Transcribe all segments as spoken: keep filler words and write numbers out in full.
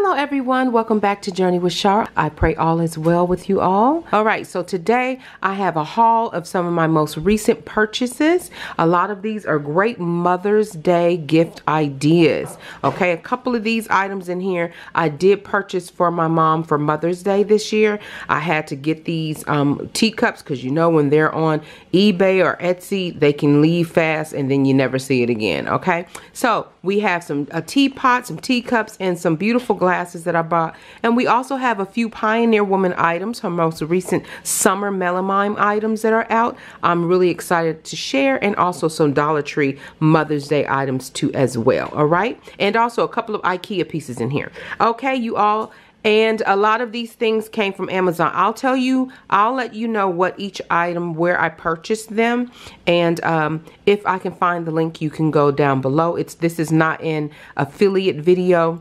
Hello everyone, welcome back to Journey with Shar. I pray all is well with you all. All right, so today I have a haul of some of my most recent purchases. A lot of these are great Mother's Day gift ideas. Okay, a couple of these items in here I did purchase for my mom for Mother's Day this year. I had to get these um, teacups because you know when they're on eBay or Etsy, they can leave fast and then you never see it again, okay? So we have some a teapot, some teacups, and some beautiful glasses that I bought. And we also have a few Pioneer Woman items, her most recent summer melamine items that are out. I'm really excited to share, and also some Dollar Tree Mother's Day items too as well, all right? And also a couple of IKEA pieces in here. Okay, you all. And a lot of these things came from Amazon. I'll tell you, I'll let you know what each item, where I purchased them. And um, if I can find the link, you can go down below. It's This is not an affiliate video.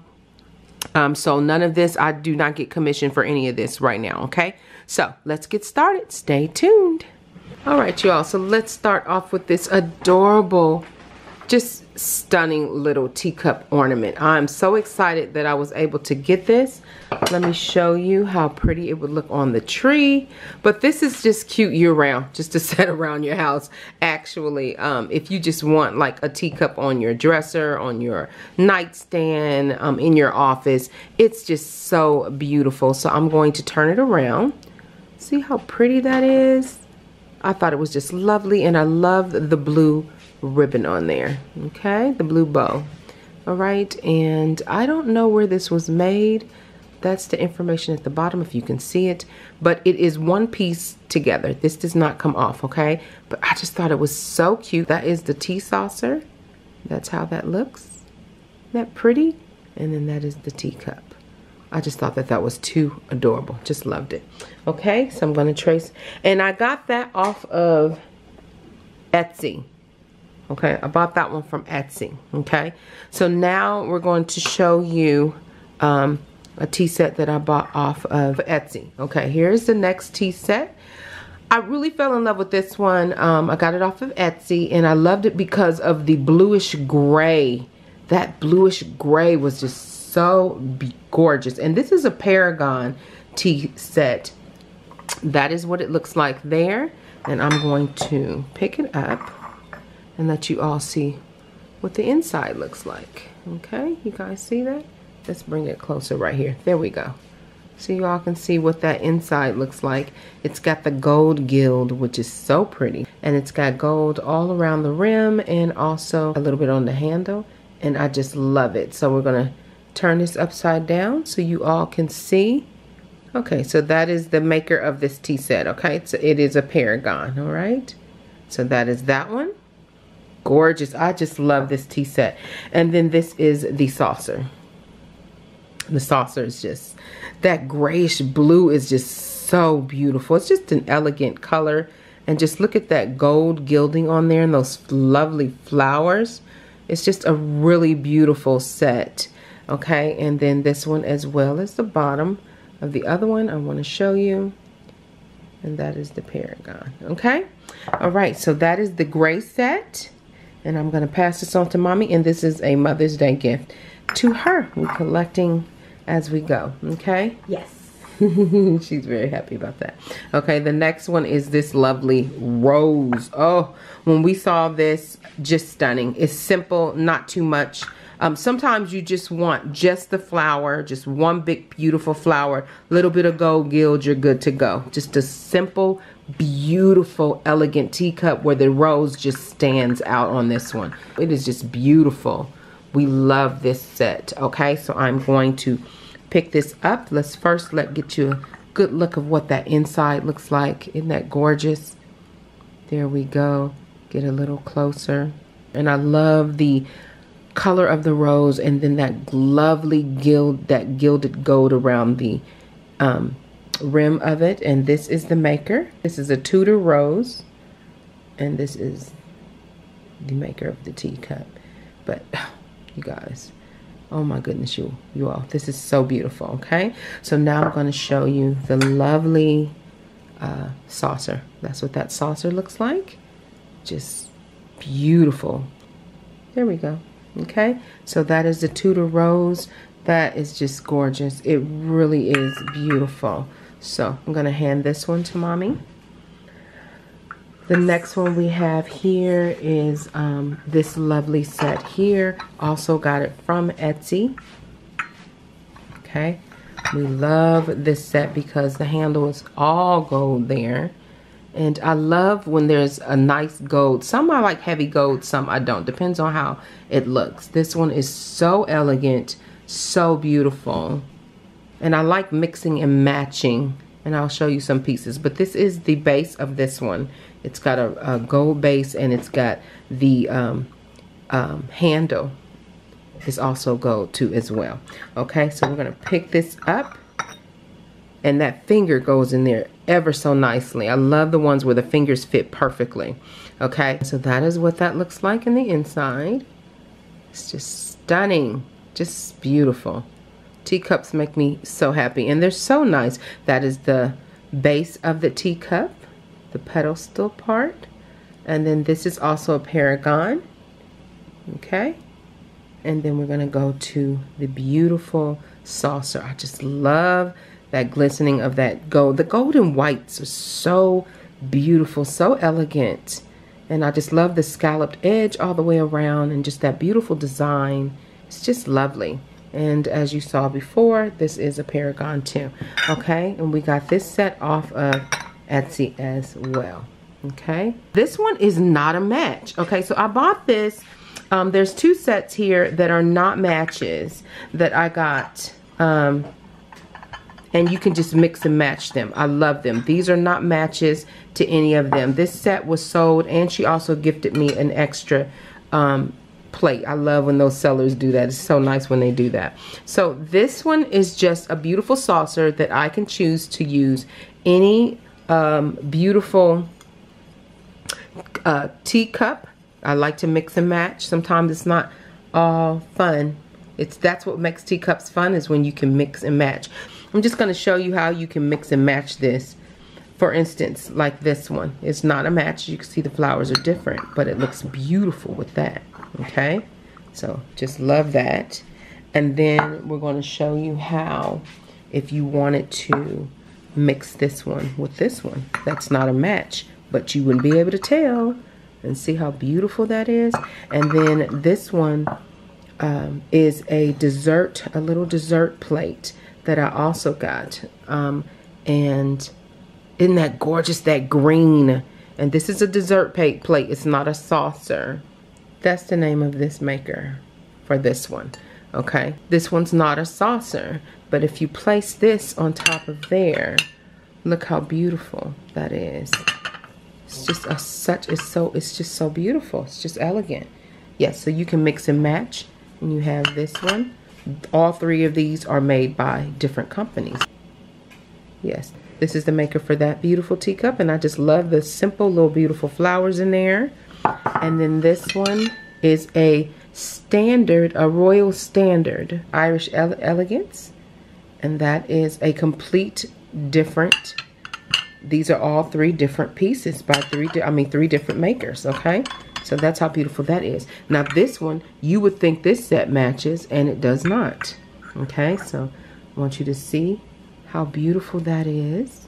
Um, so none of this, I do not get commission for any of this right now, okay? So let's get started. Stay tuned. All right, y'all. So let's start off with this adorable, just stunning little teacup ornament. I'm so excited that I was able to get this. Let me show you how pretty it would look on the tree. But this is just cute year round, just to set around your house. Actually, um, if you just want like a teacup on your dresser, on your nightstand, um, in your office, it's just so beautiful. So I'm going to turn it around. See how pretty that is? I thought it was just lovely, and I love the blue ribbon on there. Okay, the blue bow. All right, and I don't know where this was made. That's the information at the bottom if you can see it, but it is one piece together. This does not come off, okay? But I just thought it was so cute. That is the tea saucer. That's how that looks. Isn't that pretty? And then that is the teacup. I just thought that that was too adorable. Just loved it. Okay, so I'm gonna trace, and I got that off of Etsy. Okay, I bought that one from Etsy. Okay, so now we're going to show you um, a tea set that I bought off of Etsy. Okay, here's the next tea set. I really fell in love with this one. Um, I got it off of Etsy, and I loved it because of the bluish gray. That bluish gray was just so gorgeous. And this is a Paragon tea set. That is what it looks like there. And I'm going to pick it up and let you all see what the inside looks like. Okay, you guys see that? Let's bring it closer right here. There we go. So you all can see what that inside looks like. It's got the gold gild, which is so pretty. And it's got gold all around the rim and also a little bit on the handle. And I just love it. So we're gonna turn this upside down so you all can see. Okay, so that is the maker of this tea set, okay? So it is a Paragon, all right? So that is that one. Gorgeous. I just love this tea set. And then this is the saucer. The saucer is just, that grayish blue is just so beautiful. It's just an elegant color. And just look at that gold gilding on there and those lovely flowers. It's just a really beautiful set. Okay, and then this one as well as the bottom of the other one I want to show you. And that is the Paragon. Okay, all right, so that is the gray set. And I'm going to pass this on to Mommy, and this is a Mother's Day gift to her. We're collecting as we go, okay? Yes. She's very happy about that. Okay, the next one is this lovely rose. Oh, when we saw this, just stunning. It's simple, not too much. Um, sometimes you just want just the flower, just one big beautiful flower, little bit of gold gild, you're good to go. Just a simple, beautiful, elegant teacup where the rose just stands out on this one. It is just beautiful. We love this set. Okay, so I'm going to pick this up. Let's first let get you a good look of what that inside looks like. Isn't that gorgeous? There we go. Get a little closer. And I love the color of the rose, and then that lovely gild, that gilded gold around the um, rim of it. And this is the maker. This is a Tudor rose, and this is the maker of the teacup. But you guys, oh my goodness, you you all, this is so beautiful. Okay, so now I'm going to show you the lovely uh, saucer. That's what that saucer looks like. Just beautiful. There we go. Okay, so that is the Tudor rose. That is just gorgeous. It really is beautiful. So I'm gonna hand this one to mommy. The next one we have here is um, this lovely set here. Also got it from Etsy. Okay, we love this set because the handle is all gold there. And I love when there's a nice gold. Some I like heavy gold, some I don't. Depends on how it looks. This one is so elegant, so beautiful. And I like mixing and matching. And I'll show you some pieces. But this is the base of this one. It's got a, a gold base and it's got the um, um, handle. It's also gold too as well. Okay, so we're going to pick this up. And that finger goes in there ever so nicely. I love the ones where the fingers fit perfectly. Okay, so that is what that looks like in the inside. It's just stunning, just beautiful. Teacups make me so happy, and they're so nice. That is the base of the teacup, the pedestal part. And then this is also a paragon. Okay, and then we're gonna go to the beautiful saucer. I just love that glistening of that gold. The gold and whites are so beautiful, so elegant. And I just love the scalloped edge all the way around and just that beautiful design. It's just lovely. And as you saw before, this is a paragon too. Okay, and we got this set off of Etsy as well. Okay, this one is not a match. Okay, so I bought this. Um, there's two sets here that are not matches that I got. Um, And you can just mix and match them. I love them. These are not matches to any of them. This set was sold, and she also gifted me an extra um, plate. I love when those sellers do that. It's so nice when they do that. So this one is just a beautiful saucer that I can choose to use any um, beautiful uh, teacup. I like to mix and match. Sometimes it's not all fun. It's that's what makes teacups fun, is when you can mix and match. I'm just going to show you how you can mix and match this. For instance, like this one. It's not a match. You can see the flowers are different, but it looks beautiful with that. Okay? So, just love that. And then we're going to show you how, if you wanted to mix this one with this one. That's not a match, but you wouldn't be able to tell. And see how beautiful that is? And then this one um, is a dessert, a little dessert plate that I also got. Um, and isn't that gorgeous, that green? And this is a dessert plate. It's not a saucer. That's the name of this maker for this one. Okay, this one's not a saucer, but if you place this on top of there, look how beautiful that is. It's just a such, it's so, it's just so beautiful. It's just elegant. Yes, so you can mix and match. And you have this one. All three of these are made by different companies. Yes, this is the maker for that beautiful teacup, and I just love the simple little beautiful flowers in there. And then this one is a standard, a royal standard Irish ele elegance, and that is a complete different. These are all three different pieces by three, I mean three different makers. Okay. So that's how beautiful that is. Now this one, you would think this set matches, and it does not. Okay, so I want you to see how beautiful that is.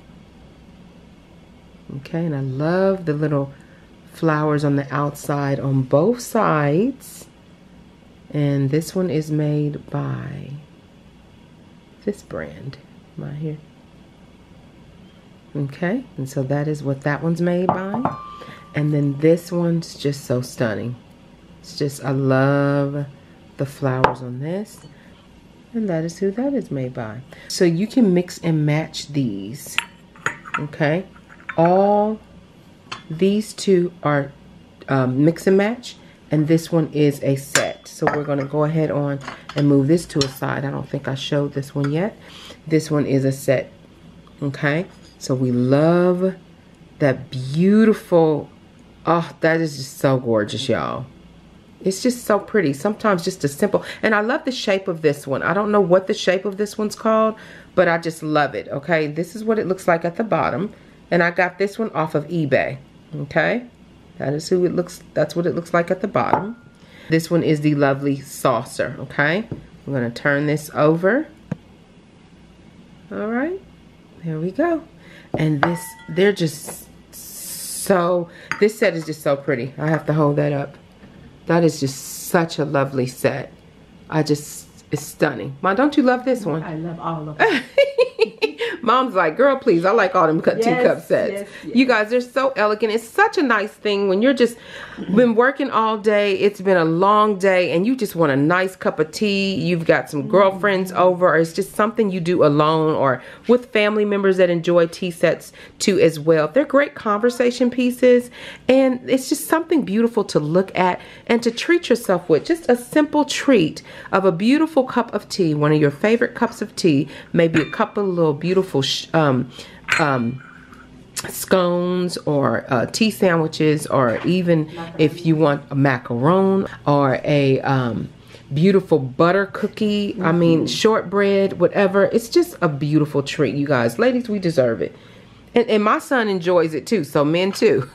Okay, and I love the little flowers on the outside on both sides. And this one is made by this brand right here. Okay, and so that is what that one's made by. And then this one's just so stunning. It's just, I love the flowers on this. And that is who that is made by. So you can mix and match these. Okay. All these two are um, mix and match. And this one is a set. So we're going to go ahead on and move this to a side. I don't think I showed this one yet. This one is a set. Okay. So we love that beautiful. Oh, that is just so gorgeous, y'all. It's just so pretty. Sometimes just a simple, and I love the shape of this one. I don't know what the shape of this one's called, but I just love it, okay? This is what it looks like at the bottom, and I got this one off of eBay, okay? That is who it looks, that's what it looks like at the bottom. This one is the lovely saucer, okay? I'm gonna turn this over. All right, there we go. And this, they're just so, this set is just so pretty. I have to hold that up. That is just such a lovely set. I just, it's stunning. Mom, don't you love this one? I love all of them. Mom's like, girl, please, I like all them cut Yes, teacup sets. yes, yes. You guys, they're so elegant. It's such a nice thing when you're just been working all day. It's been a long day and you just want a nice cup of tea. You've got some girlfriends over, or it's just something you do alone or with family members that enjoy tea sets too as well. They're great conversation pieces, and it's just something beautiful to look at and to treat yourself with. Just a simple treat of a beautiful cup of tea, one of your favorite cups of tea, maybe a couple of little beautiful sh um, um, scones or uh, tea sandwiches, or even if you want a macaron or a um, beautiful butter cookie, mm-hmm. I mean shortbread, whatever. It's just a beautiful treat, you guys. Ladies, we deserve it. And, and my son enjoys it too, so men too.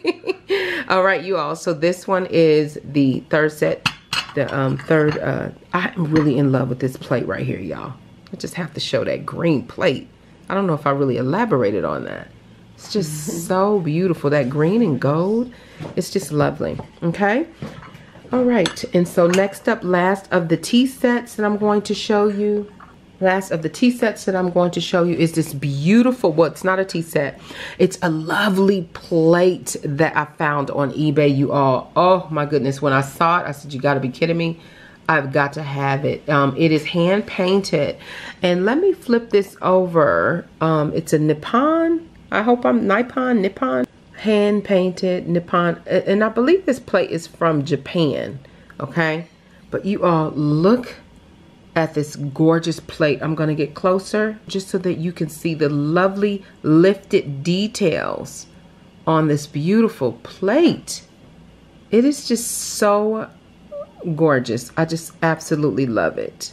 All right, you all. So this one is the third set. The um, third, uh, I'm really in love with this plate right here, y'all. I just have to show that green plate. I don't know if I really elaborated on that. It's just so beautiful. That green and gold, it's just lovely. Okay. All right. And so next up, last of the tea sets that I'm going to show you. Last of the tea sets that I'm going to show you is this beautiful, well, it's not a tea set. It's a lovely plate that I found on eBay, you all. Oh my goodness. When I saw it, I said, you got to be kidding me. I've got to have it. Um, it is hand painted. And let me flip this over. Um, it's a Nippon. I hope I'm Nippon, Nippon. Hand painted Nippon. And I believe this plate is from Japan. Okay. But you all look at this gorgeous plate. I'm going to get closer just so that you can see the lovely lifted details on this beautiful plate. It is just so gorgeous. I just absolutely love it.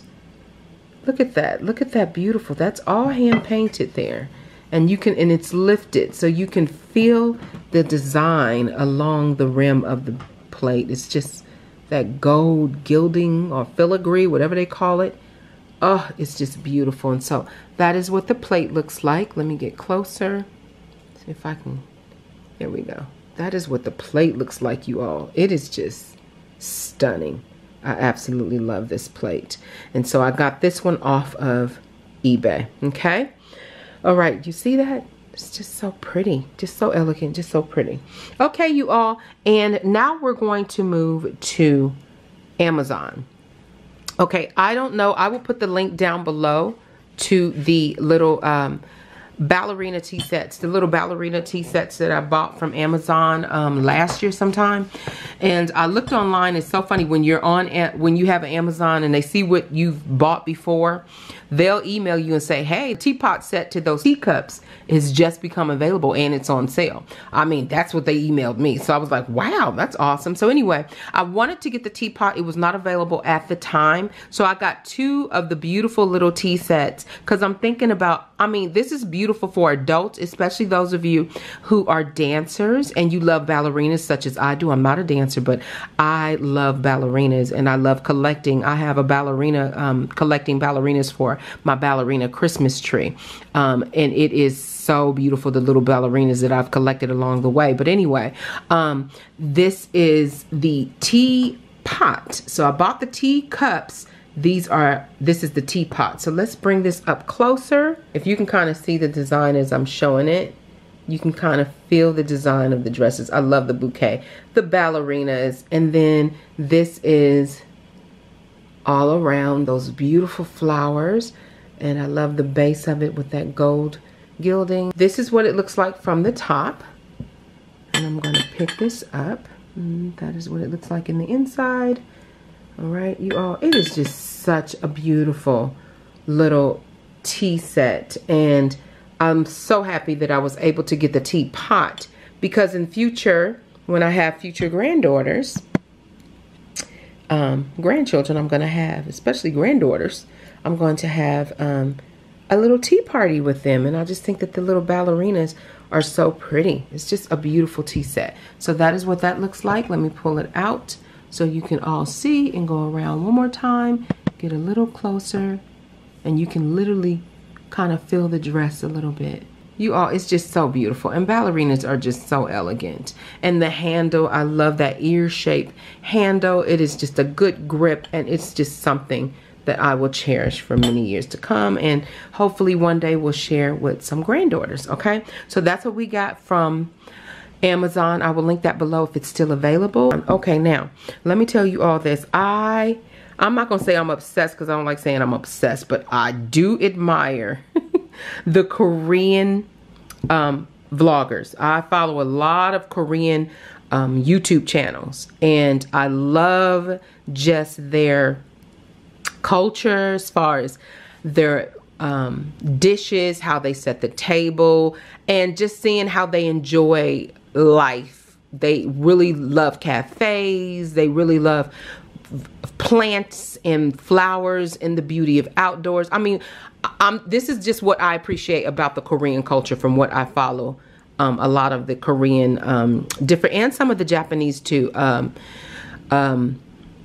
Look at that. Look at that beautiful. That's all hand painted there. And you can, and it's lifted so you can feel the design along the rim of the plate. It's just that gold gilding or filigree, whatever they call it. Oh, it's just beautiful. And so that is what the plate looks like. Let me get closer. See if I can, there we go. That is what the plate looks like, you all. It is just stunning. I absolutely love this plate. And so I got this one off of eBay. Okay. All right. You see that? It's just so pretty. Just so elegant. Just so pretty. Okay, you all. And now we're going to move to Amazon. Okay. I don't know. I will put the link down below to the little um, ballerina tea sets, the little ballerina tea sets that I bought from Amazon um, last year sometime. And I looked online. It's so funny when you're on, when you have an Amazon and they see what you've bought before, they'll email you and say, hey, teapot set to those teacups has just become available and it's on sale. I mean, that's what they emailed me. So I was like, wow, that's awesome. So anyway, I wanted to get the teapot. It was not available at the time. So I got two of the beautiful little tea sets because I'm thinking about, I mean, this is beautiful for adults, especially those of you who are dancers and you love ballerinas such as I do. I'm not a dancer, but I love ballerinas and I love collecting. I have a ballerina, um, collecting ballerinas for my ballerina Christmas tree. Um, and it is so beautiful, the little ballerinas that I've collected along the way. But anyway, um, this is the tea pot. So I bought the tea cups. These are, this is the teapot. So let's bring this up closer. If you can kind of see the design as I'm showing it, you can kind of feel the design of the dresses. I love the bouquet, the ballerinas, and then this is all around those beautiful flowers. And I love the base of it with that gold gilding. This is what it looks like from the top. And I'm going to pick this up. And that is what it looks like in the inside. All right, you all, it is just such a beautiful little tea set. And I'm so happy that I was able to get the teapot because in future, when I have future granddaughters, um, grandchildren I'm going to have, especially granddaughters, I'm going to have um, a little tea party with them. And I just think that the little ballerinas are so pretty. It's just a beautiful tea set. So that is what that looks like. Let me pull it out so you can all see and go around one more time. get a little closer and you can literally kind of feel the dress a little bit. You all, it's just so beautiful. And ballerinas are just so elegant. And the handle, I love that ear-shaped handle. It is just a good grip, and it's just something that I will cherish for many years to come, and hopefully one day we'll share with some granddaughters, okay? So that's what we got from Amazon. I will link that below if it's still available. Okay, now, let me tell you all this. I, I'm not gonna say I'm obsessed because I don't like saying I'm obsessed, but I do admire the Korean um, vloggers. I follow a lot of Korean um, YouTube channels, and I love just their culture as far as their um, dishes, how they set the table, and just seeing how they enjoy life. They really love cafes. They really love plants and flowers and the beauty of outdoors. I mean, I'm, this is just what I appreciate about the Korean culture from what I follow. Um, a lot of the Korean um, different, and some of the Japanese too. Um, um,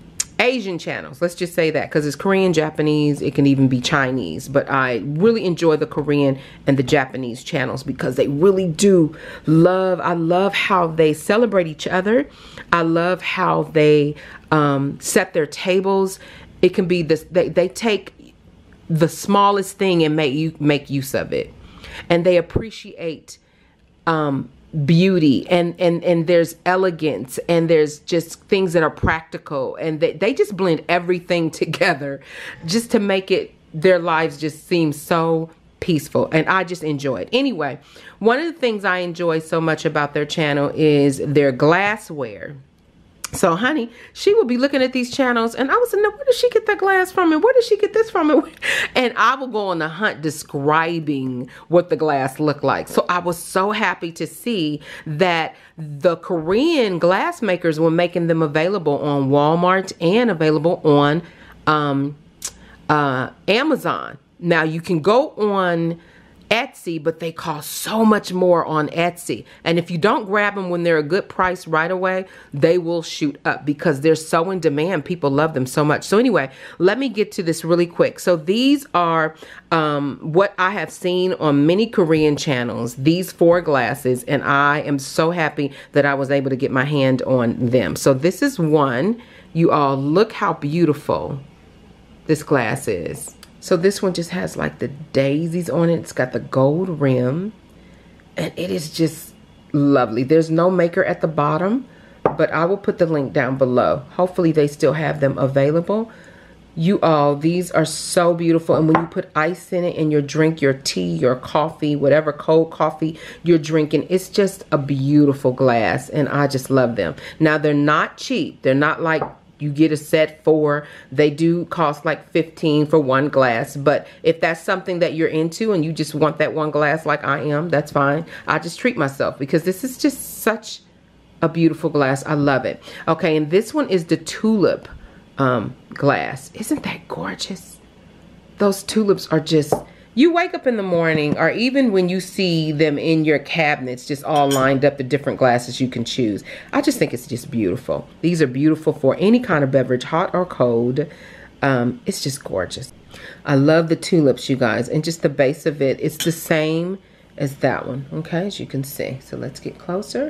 Asian channels, let's just say that, because it's Korean, Japanese, it can even be Chinese, but I really enjoy the Korean and the Japanese channels because they really do love, I love how they celebrate each other. I love how they um, set their tables. It can be this, they, they take the smallest thing and make you make use of it, and they appreciate um, beauty, and and and there's elegance, and there's just things that are practical, and they, they just blend everything together just to make it, their lives just seem so peaceful, and I just enjoy it. Anyway, one of the things I enjoy so much about their channel is their glassware. So honey, she will be looking at these channels, and I was like, where does she get that glass from, and where does she get this from? And I will go on the hunt describing what the glass looked like. So I was so happy to see that the Korean glass makers were making them available on Walmart and available on um, uh, Amazon. Now you can go on Etsy, but they cost so much more on Etsy, and if you don't grab them when they're a good price right away, they will shoot up because they're so in demand. People love them so much. So anyway, let me get to this really quick. So these are um, what I have seen on many Korean channels, these four glasses, and I am so happy that I was able to get my hand on them. So this is one. You all, look how beautiful this glass is. So this one just has like the daisies on it. It's got the gold rim, and it is just lovely. There's no maker at the bottom, but I will put the link down below. Hopefully they still have them available. You all, these are so beautiful. And when you put ice in it and you drink your tea, your coffee, whatever cold coffee you're drinking, it's just a beautiful glass, and I just love them. Now they're not cheap. They're not like you get a set for, they do cost like fifteen for one glass, but if that's something that you're into and you just want that one glass like I am, that's fine. I just treat myself because this is just such a beautiful glass. I love it. Okay, and this one is the tulip um, glass. Isn't that gorgeous? Those tulips are just, you wake up in the morning, or even when you see them in your cabinets, just all lined up, the different glasses you can choose. I just think it's just beautiful. These are beautiful for any kind of beverage, hot or cold. Um, it's just gorgeous. I love the tulips, you guys, and just the base of it, it's the same as that one, okay, as you can see. So let's get closer.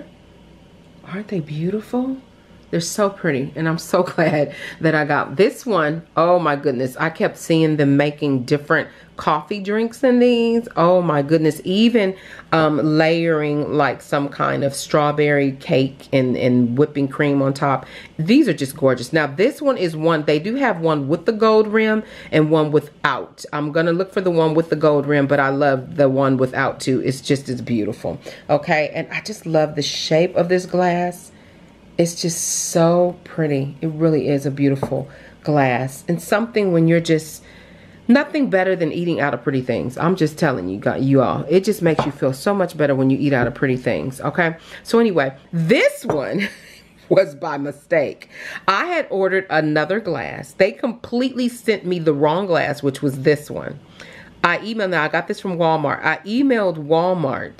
Aren't they beautiful? They're so pretty, and I'm so glad that I got this one. Oh my goodness, I kept seeing them making different coffee drinks in these. Oh my goodness, even um, layering like some kind of strawberry cake and, and whipping cream on top. These are just gorgeous. Now this one is one, they do have one with the gold rim and one without. I'm gonna look for the one with the gold rim, but I love the one without too. It's just as beautiful. Okay, and I just love the shape of this glass. It's just so pretty. It really is a beautiful glass, and something when you're just, nothing better than eating out of pretty things. I'm just telling you, got you all. It just makes you feel so much better when you eat out of pretty things, okay? So anyway, this one was by mistake. I had ordered another glass. They completely sent me the wrong glass, which was this one. I emailed, now I got this from Walmart. I emailed Walmart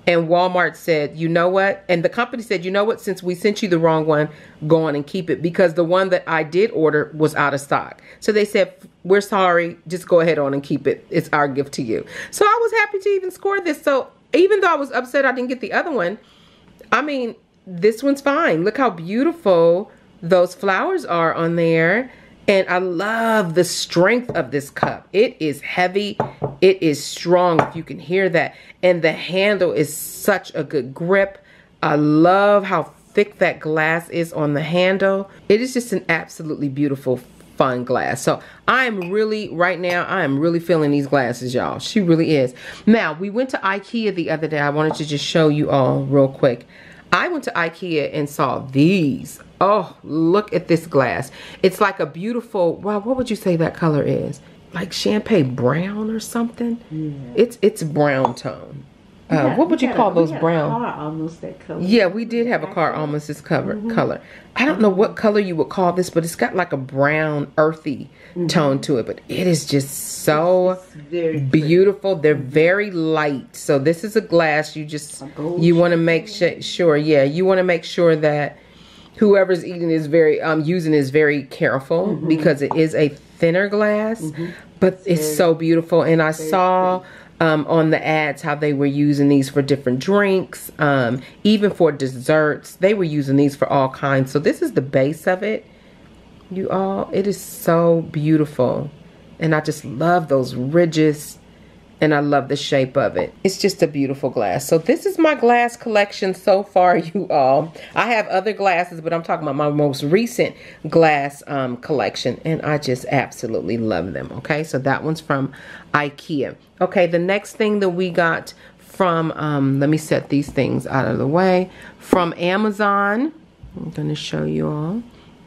And Walmart said, you know what? And the company said, you know what? Since we sent you the wrong one, go on and keep it, because the one that I did order was out of stock. So they said, we're sorry, just go ahead on and keep it. It's our gift to you. So I was happy to even score this. So even though I was upset I didn't get the other one, I mean, this one's fine. Look how beautiful those flowers are on there. And I love the strength of this cup. It is heavy. It is strong, if you can hear that. And the handle is such a good grip. I love how thick that glass is on the handle. It is just an absolutely beautiful, fun glass. So I am really, right now, I am really feeling these glasses, y'all. She really is. Now, we went to IKEA the other day. I wanted to just show you all real quick. I went to IKEA and saw these. Oh, look at this glass. It's like a beautiful, well, what would you say that color is? Like champagne brown or something? Yeah. It's it's brown tone. Uh, yeah, what would you call a, those brown? A car almost that color. Yeah, we did have a car almost this cover, mm-hmm. color. I don't know what color you would call this, but it's got like a brown, earthy mm-hmm. tone to it. But it is just so it's very beautiful. They're mm-hmm. very light. So this is a glass. You just you want to make sure. Yeah, you want to make sure that whoever's eating is very um using is very careful mm-hmm. because it is a thinner glass, mm-hmm. but it's, it's so beautiful. And I saw. Pretty. Um, on the ads how they were using these for different drinks, um, even for desserts. They were using these for all kinds. So this is the base of it, you all. It is so beautiful. And I just love those ridges. And I love the shape of it. It's just a beautiful glass. So this is my glass collection so far, you all. I have other glasses, but I'm talking about my most recent glass um, collection. And I just absolutely love them, okay? So that one's from IKEA. Okay, the next thing that we got from, um, let me set these things out of the way, from Amazon. I'm going to show you all.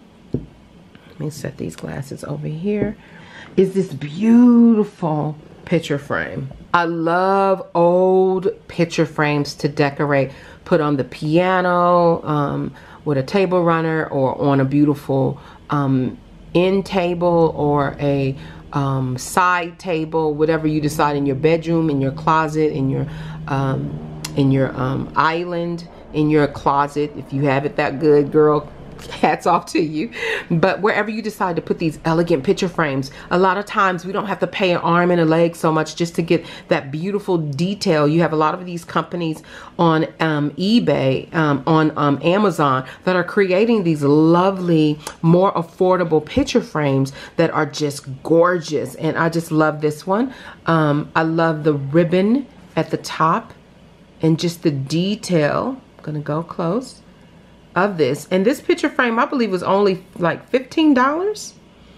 Let me set these glasses over here. Is this beautiful picture frame. I love old picture frames to decorate, put on the piano, um, with a table runner, or on a beautiful um, end table, or a um, side table, whatever you decide, in your bedroom, in your closet, in your um, in your um, island, in your closet, if you have it that good, girl. Hats off to you. But wherever you decide to put these elegant picture frames, a lot of times we don't have to pay an arm and a leg so much just to get that beautiful detail. You have a lot of these companies on um, eBay, um, on um, Amazon, that are creating these lovely, more affordable picture frames that are just gorgeous. And I just love this one. Um, I love the ribbon at the top and just the detail. I'm gonna go close. Of this, and this picture frame I believe was only like fifteen dollars,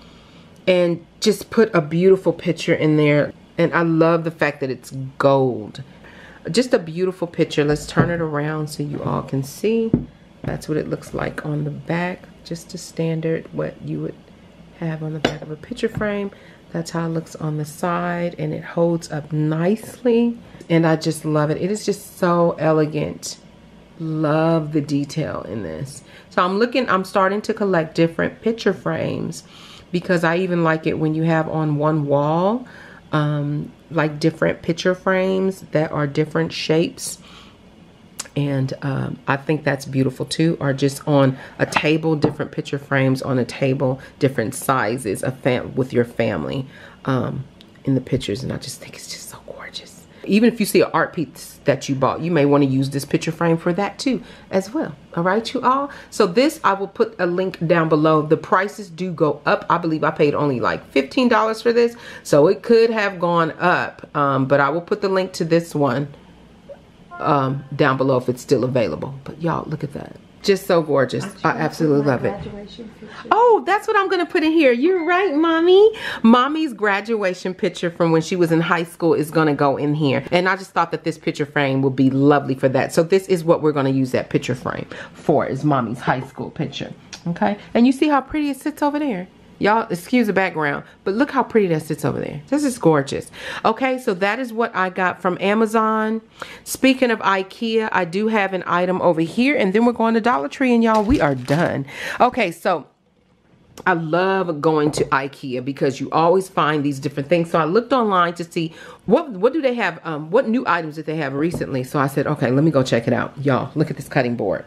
and just put a beautiful picture in there. And I love the fact that it's gold. Just a beautiful picture. Let's turn it around so you all can see. That's what it looks like on the back. Just a standard what you would have on the back of a picture frame. That's how it looks on the side, and it holds up nicely, and I just love it. It is just so elegant. Love the detail in this. So I'm looking, I'm starting to collect different picture frames, because I even like it when you have on one wall um, like different picture frames that are different shapes. And um, I think that's beautiful too. Or just on a table, different picture frames on a table, different sizes of fam with your family um, in the pictures. And I just think it's just so gorgeous. Even if you see an art piece that you bought, you may want to use this picture frame for that too as well. All right, you all. So this, I will put a link down below. The prices do go up. I believe I paid only like fifteen dollars for this, so it could have gone up. Um, but I will put the link to this one um, down below if it's still available. But y'all, look at that. Just so gorgeous. I absolutely love it. Oh, that's what I'm going to put in here. You're right, Mommy. Mommy's graduation picture from when she was in high school is going to go in here. And I just thought that this picture frame would be lovely for that. So this is what we're going to use that picture frame for, is Mommy's high school picture. Okay. And you see how pretty it sits over there? Y'all, excuse the background, but look how pretty that sits over there. This is gorgeous. Okay, so that is what I got from Amazon. Speaking of IKEA, I do have an item over here, and then we're going to Dollar Tree, and y'all, we are done. Okay, so I love going to IKEA because you always find these different things. So I looked online to see what what do they have, um, what new items did they have recently. So I said, okay, let me go check it out. Y'all, look at this cutting board.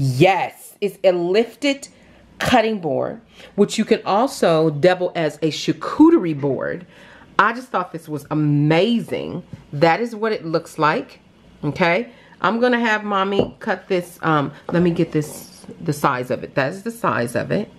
Yes, it's a lifted cutting board, which you can also double as a charcuterie board. I just thought this was amazing. That is what it looks like. Okay, I'm gonna have mommy cut this. Um, let me get this, the size of it. That's the size of it.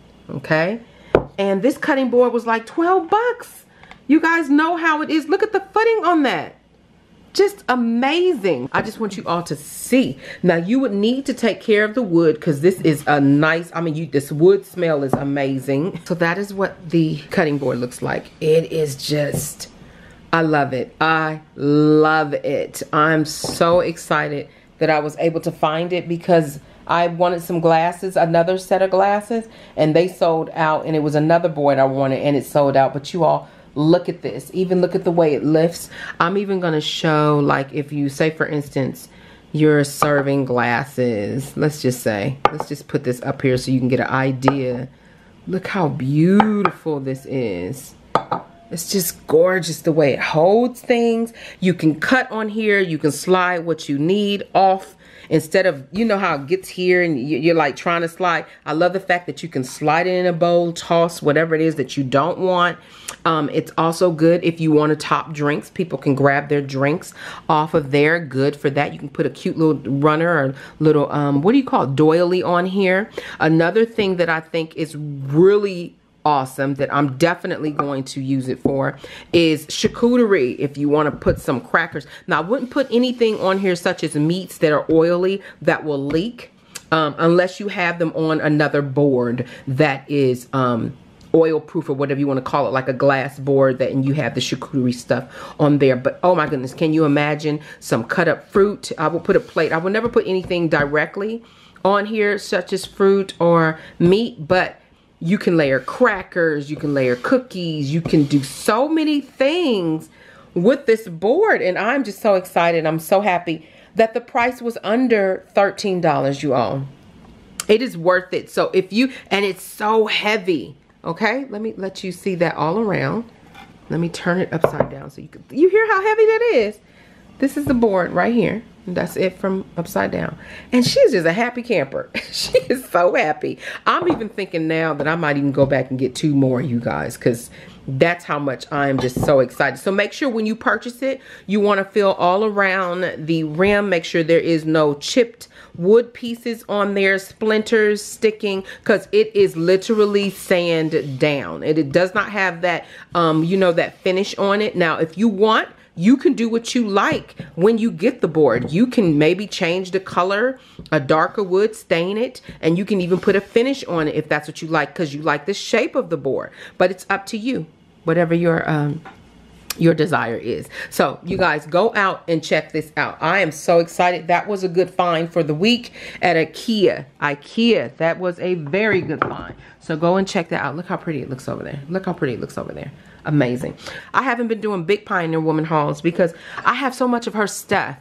Okay, and this cutting board was like twelve bucks. You guys know how it is. Look at the footing on that. Just amazing. I just want you all to see. Now you would need to take care of the wood because this is a nice, I mean, you, this wood smell is amazing. So that is what the cutting board looks like. It is just, I love it. I love it. I'm so excited that I was able to find it because I wanted some glasses, another set of glasses, and they sold out, and it was another board I wanted and it sold out. But you all, look at this. Even look at the way it lifts. I'm even going to show, like, if you say, for instance, you're serving glasses. Let's just say, let's just put this up here so you can get an idea. Look how beautiful this is. It's just gorgeous the way it holds things. You can cut on here. You can slide what you need off. Instead of, you know how it gets here and you're like trying to slide. I love the fact that you can slide it in a bowl, toss whatever it is that you don't want. Um, it's also good if you want to top drinks. People can grab their drinks off of there. Good for that. You can put a cute little runner or little, um, what do you call it, doily on here. Another thing that I think is really awesome that I'm definitely going to use it for is charcuterie. If you want to put some crackers. Now I wouldn't put anything on here such as meats that are oily that will leak um, unless you have them on another board that is um, oil proof or whatever you want to call it, like a glass board that and you have the charcuterie stuff on there. But oh my goodness, can you imagine some cut up fruit? I will put a plate. I will never put anything directly on here such as fruit or meat, but you can layer crackers, you can layer cookies, you can do so many things with this board. And I'm just so excited. I'm so happy that the price was under thirteen dollars, you all. It is worth it. So if you, and it's so heavy, okay? Let me let you see that all around. Let me turn it upside down so you can, you hear how heavy that is? This is the board right here. That's it from upside down. And she's just a happy camper. She is so happy. I'm even thinking now that I might even go back and get two more, you guys, because that's how much I'm just so excited. So make sure when you purchase it, you want to feel all around the rim. Make sure there is no chipped wood pieces on there, splinters sticking, because it is literally sand down. And it does not have that, um, you know, that finish on it. Now, if you want, you can do what you like when you get the board. You can maybe change the color, a darker wood, stain it, and you can even put a finish on it if that's what you like because you like the shape of the board. But it's up to you, whatever your um, your desire is. So you guys go out and check this out. I am so excited. That was a good find for the week at IKEA. IKEA, that was a very good find. So go and check that out. Look how pretty it looks over there. Look how pretty it looks over there. Amazing. I haven't been doing big Pioneer Woman hauls because I have so much of her stuff.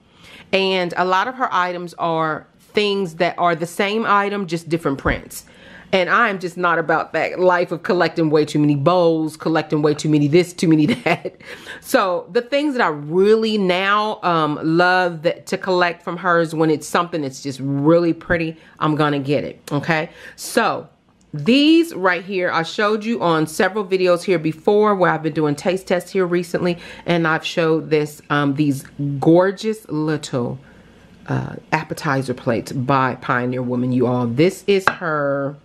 And a lot of her items are things that are the same item, just different prints. And I'm just not about that life of collecting way too many bowls, collecting way too many this, too many that. So the things that I really now um, love that, to collect from hers when it's something that's just really pretty, I'm going to get it. Okay. So these right here, I showed you on several videos here before where I've been doing taste tests here recently. And I've showed this, um, these gorgeous little uh, appetizer plates by Pioneer Woman, you all. This is her,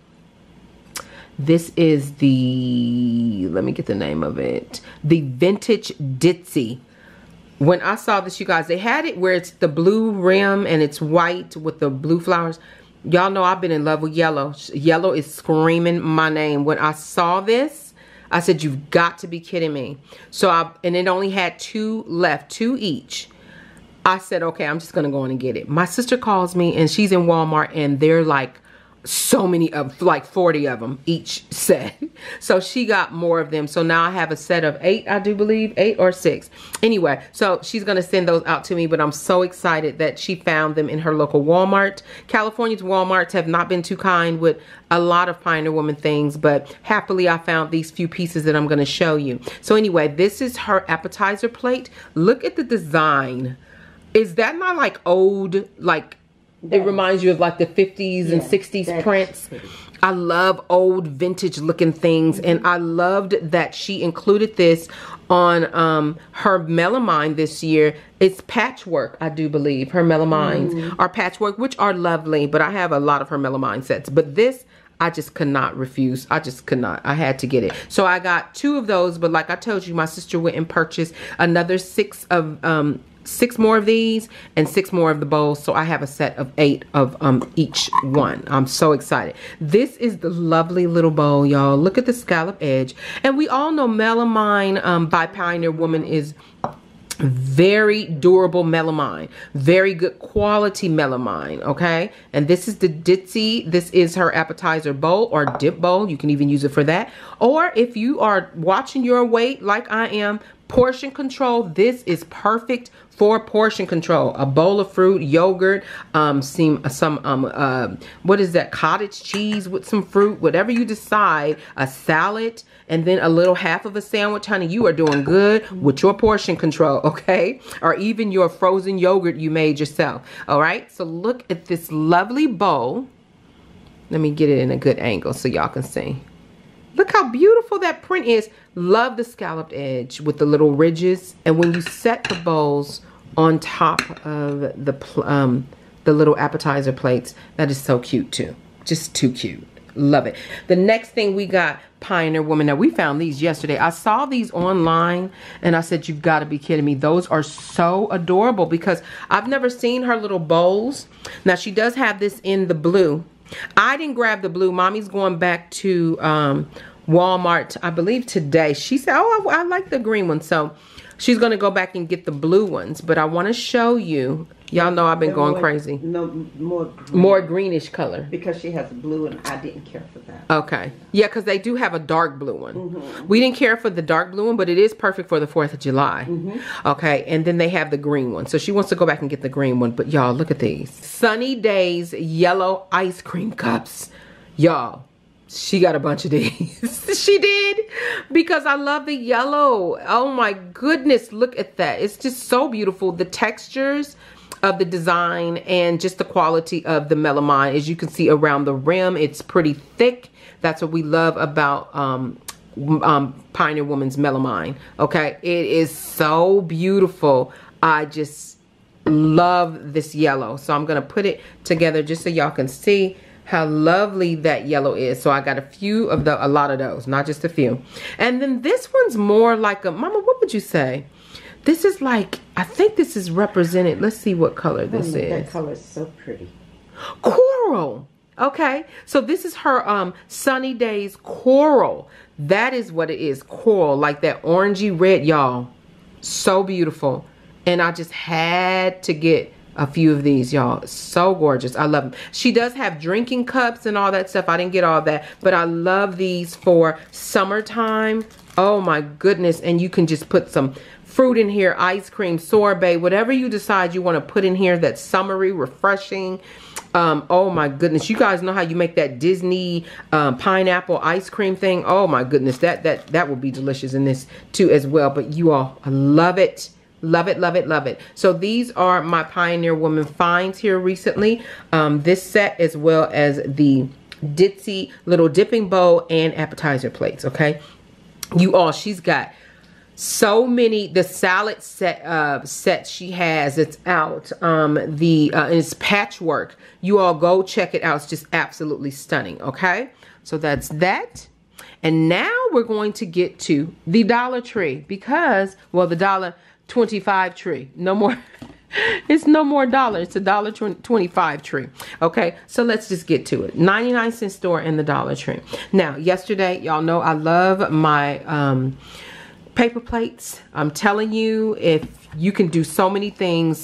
this is the, let me get the name of it. The Vintage Ditzy. When I saw this, you guys, they had it where it's the blue rim and it's white with the blue flowers. Y'all know I've been in love with yellow. Yellow is screaming my name. When I saw this, I said, you've got to be kidding me. So I, and it only had two left, two each. I said, okay, I'm just going to go in and get it. My sister calls me and she's in Walmart and they're like so many of like forty of them each set. So she got more of them. So now I have a set of eight, I do believe, eight or six. Anyway, so she's gonna send those out to me, but I'm so excited that she found them in her local Walmart. California's Walmarts have not been too kind with a lot of Pioneer Woman things, but happily I found these few pieces that I'm gonna show you. So anyway, this is her appetizer plate. Look at the design. Is that not like old, like, it reminds you of like the fifties yeah, and sixties prints. Pretty. I love old vintage looking things. Mm-hmm. And I loved that she included this on um, her melamine this year. It's patchwork, I do believe. Her melamines mm-hmm. are patchwork, which are lovely. But I have a lot of her melamine sets. But this, I just could not refuse. I just could not. I had to get it. So I got two of those. But like I told you, my sister went and purchased another six of... Um, six more of these and six more of the bowls. So I have a set of eight of um each one. I'm so excited. This is the lovely little bowl, y'all. Look at the scallop edge. And we all know melamine um, by Pioneer Woman is very durable melamine. Very good quality melamine, okay? And this is the Ditzy. This is her appetizer bowl or dip bowl. You can even use it for that. Or if you are watching your weight like I am, portion control, this is perfect for portion control. A bowl of fruit, yogurt, um, some, some um, uh, what is that, cottage cheese with some fruit, whatever you decide, a salad, and then a little half of a sandwich, honey, you are doing good with your portion control, okay? Or even your frozen yogurt you made yourself, all right? So look at this lovely bowl. Let me get it in a good angle so y'all can see. Look how beautiful that print is. Love the scalloped edge with the little ridges. And when you set the bowls on top of the um, the little appetizer plates, that is so cute too. Just too cute. Love it. The next thing we got, Pioneer Woman. Now we found these yesterday. I saw these online and I said, you've got to be kidding me. Those are so adorable because I've never seen her little bowls. Now she does have this in the blue. I didn't grab the blue. Mommy's going back to um, Walmart, I believe today. She said, oh, I, I like the green one. So she's going to go back and get the blue ones. But I want to show you. Y'all know I've been going more, crazy. No, more green. More greenish color. Because she has blue and I didn't care for that. Okay. Yeah, because they do have a dark blue one. Mm-hmm. We didn't care for the dark blue one, but it is perfect for the fourth of July. Mm-hmm. Okay, and then they have the green one. So she wants to go back and get the green one. But y'all, look at these. Sunny Days yellow ice cream cups. Y'all, she got a bunch of these. She did. Because I love the yellow. Oh my goodness, look at that. It's just so beautiful. The textures of the design and just the quality of the melamine. As you can see around the rim, it's pretty thick. That's what we love about um, um, Pioneer Woman's melamine. Okay, it is so beautiful. I just love this yellow. So I'm gonna put it together just so y'all can see how lovely that yellow is. So I got a few of the, a lot of those, not just a few. And then this one's more like a, Mama, what would you say? This is like, I think this is represented. Let's see what color this oh, is. That color is so pretty. Coral. Okay. So this is her um, Sunny Days Coral. That is what it is. Coral. Like that orangey red, y'all. So beautiful. And I just had to get a few of these, y'all. So gorgeous. I love them. She does have drinking cups and all that stuff. I didn't get all that. But I love these for summertime. Oh my goodness. And you can just put some fruit in here, ice cream, sorbet, whatever you decide you want to put in here that's summery, refreshing. Um, oh my goodness. You guys know how you make that Disney um, pineapple ice cream thing. Oh my goodness. That, that, that will be delicious in this too as well. But you all, I love it. Love it, love it, love it. So these are my Pioneer Woman finds here recently. Um, this set as well as the Ditzy little dipping bowl and appetizer plates, okay? You all, she's got so many, the salad set uh, set she has, it's out. Um, the uh, it's patchwork. You all go check it out. It's just absolutely stunning, okay? So that's that. And now we're going to get to the Dollar Tree because, well, the dollar twenty-five tree. No more. It's no more dollar. It's a dollar twenty-five tree. Okay, so let's just get to it. ninety-nine cent store in the Dollar Tree. Now, yesterday, y'all know I love my um, paper plates. I'm telling you, if you can do so many things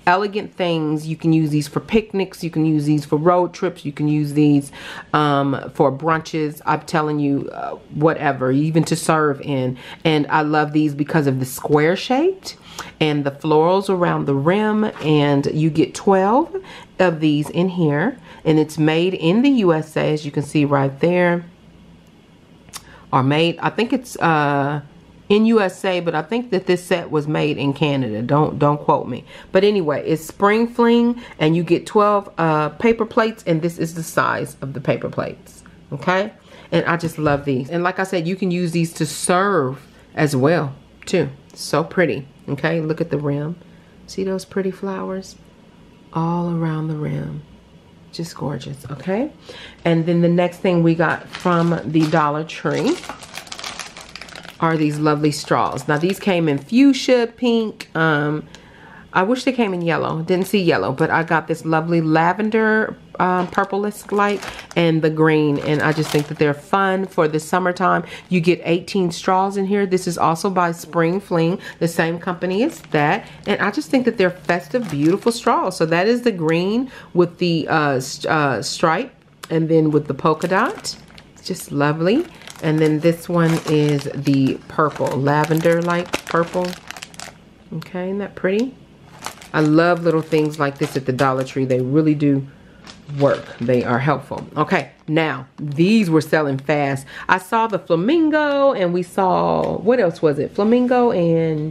elegant things. You can use these for picnics. You can use these for road trips. You can use these um, for brunches. I'm telling you, uh, whatever, even to serve in. And I love these because of the square shaped and the florals around the rim. And you get twelve of these in here. And it's made in the U S A, as you can see right there. Or made, I think it's uh, in U S A, but I think that this set was made in Canada. Don't don't quote me. But anyway, it's spring fling, and you get twelve uh, paper plates, and this is the size of the paper plates. Okay, and I just love these. And like I said, you can use these to serve as well too. So pretty. Okay, look at the rim. See those pretty flowers all around the rim. Just gorgeous. Okay, and then the next thing we got from the Dollar Tree are these lovely straws. Now these came in fuchsia, pink. Um, I wish they came in yellow. Didn't see yellow, but I got this lovely lavender, um, purplish light, and the green. And I just think that they're fun for the summertime. You get eighteen straws in here. This is also by Spring Fling, the same company as that. And I just think that they're festive, beautiful straws. So that is the green with the uh, st uh, stripe, and then with the polka dot. It's just lovely. And then this one is the purple, lavender-like purple. Okay, isn't that pretty? I love little things like this at the Dollar Tree. They really do work. They are helpful. Okay, now these were selling fast. I saw the flamingo, and we saw, what else was it? Flamingo and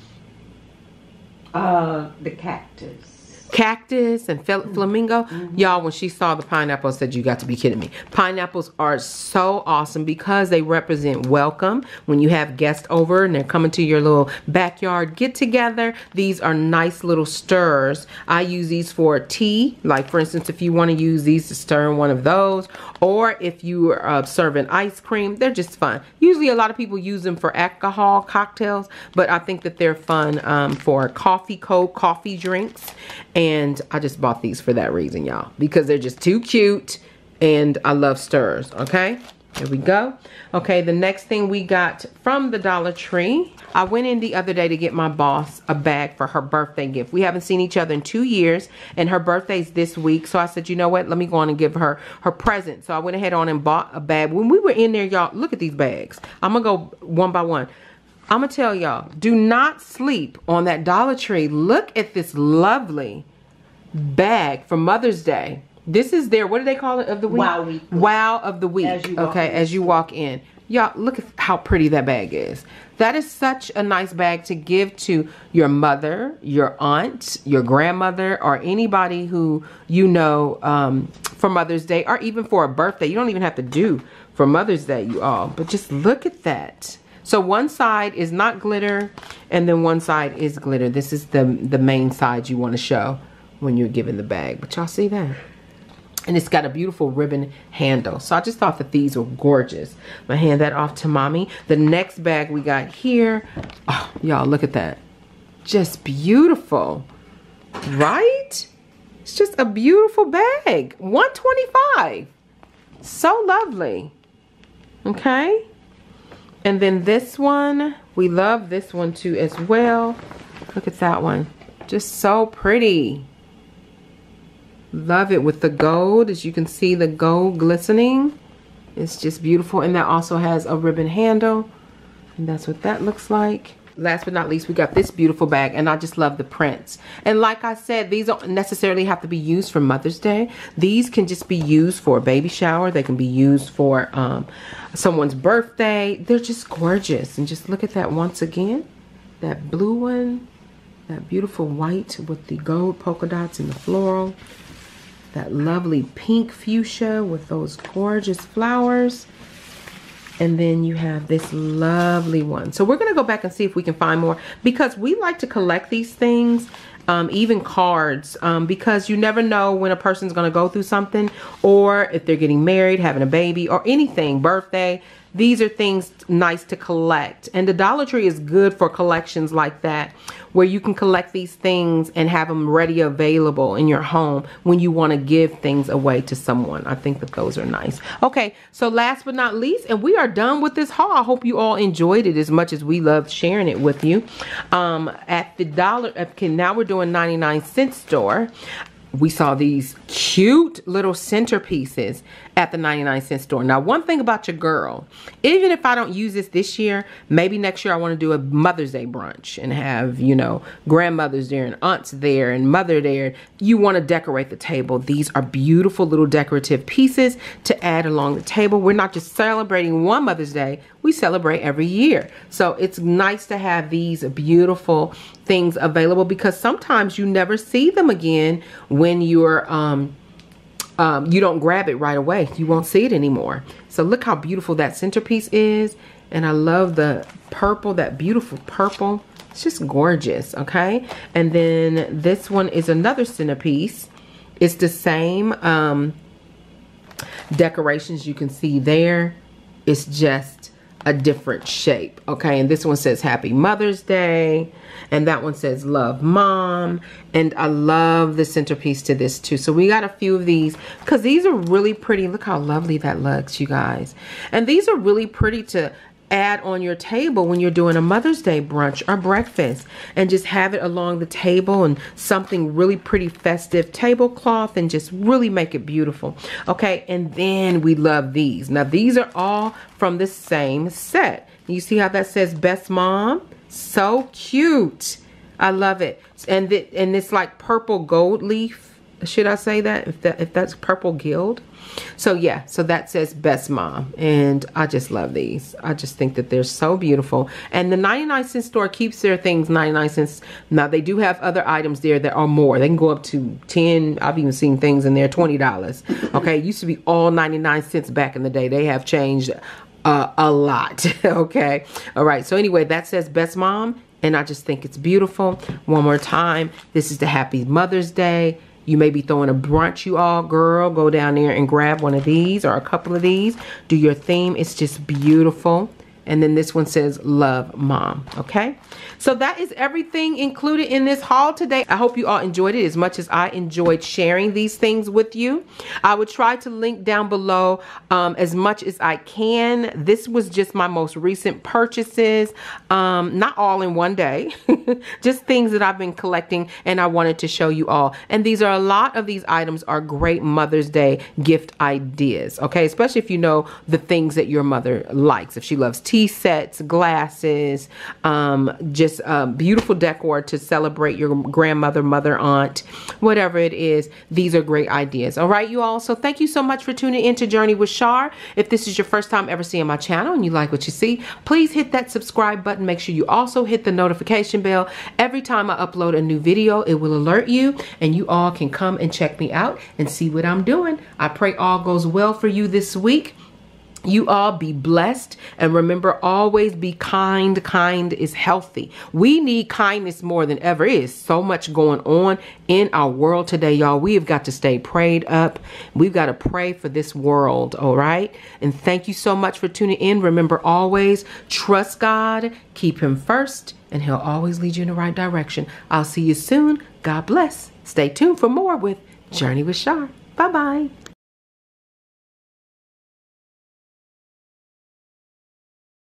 Uh, the cactus. Cactus and flamingo. Mm-hmm. Y'all, when she saw the pineapple, said, you got to be kidding me. Pineapples are so awesome because they represent welcome. When you have guests over and they're coming to your little backyard get together, these are nice little stirs. I use these for tea. Like for instance, if you want to use these to stir in one of those, or if you are uh, serving ice cream, they're just fun. Usually a lot of people use them for alcohol cocktails, but I think that they're fun um, for coffee, cold coffee drinks. And I just bought these for that reason, y'all, because they're just too cute, and I love stirs. Okay, here we go. Okay, the next thing we got from the Dollar Tree, I went in the other day to get my boss a bag for her birthday gift. We haven't seen each other in two years, and her birthday's this week. So I said, you know what? Let me go on and give her her present. So I went ahead on and bought a bag. When we were in there, y'all, look at these bags. I'm gonna go one by one. I'm gonna tell y'all, do not sleep on that Dollar Tree. Look at this lovely bag for Mother's Day. This is their, what do they call it, of the week? Wow week. Wow of the week. As you walk okay, in. as you walk in. Y'all, look at how pretty that bag is. That is such a nice bag to give to your mother, your aunt, your grandmother, or anybody who you know um, for Mother's Day, or even for a birthday. You don't even have to do for Mother's Day, you all. But just look at that. So one side is not glitter, and then one side is glitter. This is the, the main side you want to show when you're giving the bag. But y'all see that? And it's got a beautiful ribbon handle. So I just thought that these were gorgeous. I'm gonna hand that off to mommy. The next bag we got here, oh, y'all look at that. Just beautiful, right? It's just a beautiful bag. one twenty-five. So lovely. Okay. And then this one, we love this one too as well. Look at that one. Just so pretty. Love it with the gold. As you can see, the gold glistening. It's just beautiful. And that also has a ribbon handle. And that's what that looks like. Last but not least, we got this beautiful bag, and I just love the prints. And like I said, these don't necessarily have to be used for Mother's Day. These can just be used for a baby shower. They can be used for um, someone's birthday. They're just gorgeous. And just look at that once again. That blue one. That beautiful white with the gold polka dots and the floral. That lovely pink fuchsia with those gorgeous flowers. And then you have this lovely one. So we're going to go back and see if we can find more, because we like to collect these things, um, even cards, um, because you never know when a person's going to go through something, or if they're getting married, having a baby, or anything, birthday. these are things nice to collect. And the Dollar Tree is good for collections like that, where you can collect these things and have them ready available in your home when you want to give things away to someone. I think that those are nice. Okay, so last but not least, and we are done with this haul. I hope you all enjoyed it as much as we loved sharing it with you. Um, at the dollar, okay, now we're doing ninety-nine cent store. We saw these cute little centerpieces at the ninety-nine cent store. Now, one thing about your girl, even if I don't use this this year, maybe next year I want to do a Mother's Day brunch and have, you know, grandmothers there and aunts there and mother there. You want to decorate the table. These are beautiful little decorative pieces to add along the table. We're not just celebrating one Mother's Day, we celebrate every year. So it's nice to have these beautiful things available, because sometimes you never see them again when you're um um you don't grab it right away. You won't see it anymore. So look how beautiful that centerpiece is. And I love the purple, that beautiful purple. It's just gorgeous. Okay, and then this one is another centerpiece. It's the same um decorations you can see there. It's just a different shape. Okay, and this one says Happy Mother's Day, and that one says Love Mom, and I love the centerpiece to this too. So we got a few of these because these are really pretty. Look how lovely that looks, you guys. And these are really pretty to add on your table when you're doing a Mother's Day brunch or breakfast, and just have it along the table and something really pretty festive tablecloth, and just really make it beautiful. Okay, and then we love these. Now these are all from the same set. You see how that says Best Mom? So cute. I love it. And th and it's like purple gold leaf. Should I say that? If that if that's purple gilt. So yeah, so that says Best Mom, and I just love these. I just think that they're so beautiful. And the ninety-nine cent store keeps their things ninety-nine cents. Now they do have other items there that are more. They can go up to ten. I've even seen things in there twenty dollars. Okay, it used to be all ninety-nine cents back in the day. They have changed uh, a lot. Okay, all right. So anyway, that says Best Mom, and I just think it's beautiful. One more time, this is the Happy Mother's Day. You may be throwing a brunch, you all. Girl, go down there and grab one of these or a couple of these. Do your theme. It's just beautiful. And then this one says Love Mom. Okay, so that is everything included in this haul today. I hope you all enjoyed it as much as I enjoyed sharing these things with you. I would try to link down below um, as much as I can. This was just my most recent purchases, um, not all in one day, just things that I've been collecting and I wanted to show you all. And these are a lot of these items are great Mother's Day gift ideas. Okay, especially if you know the things that your mother likes. If she loves tea tea sets, glasses, um, just um, beautiful decor to celebrate your grandmother, mother, aunt, whatever it is. These are great ideas. All right, you all. So thank you so much for tuning in to Journey with Shar. If this is your first time ever seeing my channel and you like what you see, please hit that subscribe button. Make sure you also hit the notification bell. Every time I upload a new video, it will alert you, and you all can come and check me out and see what I'm doing. I pray all goes well for you this week. You all be blessed, and remember, always be kind. Kind is healthy. We need kindness more than ever. It is so much going on in our world today, y'all. We have got to stay prayed up. We've got to pray for this world, all right? And thank you so much for tuning in. Remember, always trust God, keep him first, and he'll always lead you in the right direction. I'll see you soon. God bless. Stay tuned for more with Journey with Shar. Bye-bye.